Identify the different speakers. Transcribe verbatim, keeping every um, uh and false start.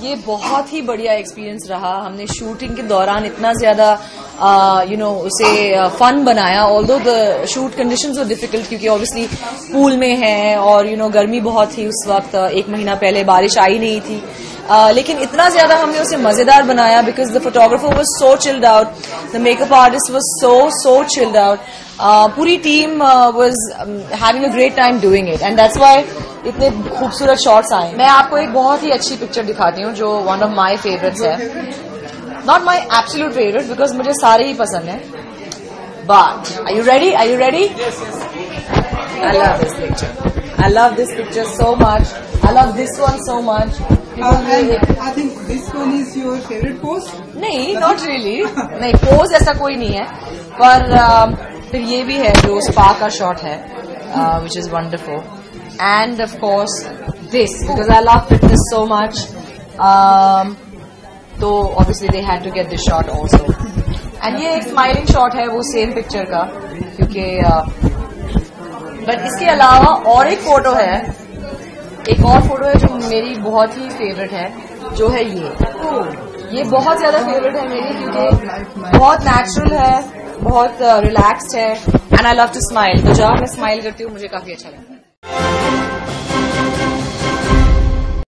Speaker 1: ये बहुत ही बढ़िया एक्सपीरियंस रहा। हमने शूटिंग के दौरान इतना ज्यादा यू नो उसे फन बनाया, although the shoot conditions were difficult क्योंकि ऑब्वियसली पूल में है और यू नो गर्मी बहुत थी उस वक्त, एक महीना पहले बारिश आई नहीं थी, uh, लेकिन इतना ज्यादा हमने उसे मजेदार बनाया because the photographer was so chilled out, the makeup artist was so so chilled out, पूरी team was having a great time doing it and that's why इतने खूबसूरत शॉट्स आए। मैं आपको एक बहुत ही अच्छी पिक्चर दिखाती हूँ जो वन ऑफ माई फेवरेट्स है, not my absolute favourite because मुझे सारे ही पसंद है, but are you ready? Are you ready? I love this picture, I love this picture so much, I love this one so much.
Speaker 2: I think this one is your favourite pose?
Speaker 1: नहीं, not really, नहीं pose ऐसा कोई नहीं है, पर uh, फिर ये भी है जो स्पा का शॉट है which is wonderful, and of course this because I love fitness so much, um, so obviously they had to get this shot also, and ये एक smiling shot है वो same picture का क्योंकि uh, but इसके अलावा और एक फोटो है, एक और फोटो है जो मेरी बहुत ही फेवरेट है, जो है ये ये बहुत ज्यादा फेवरेट है मेरी क्योंकि बहुत नेचुरल है, बहुत रिलैक्स्ड है, and I love to smile, तो जब मैं स्माइल करती हूँ मुझे काफी अच्छा लगता है।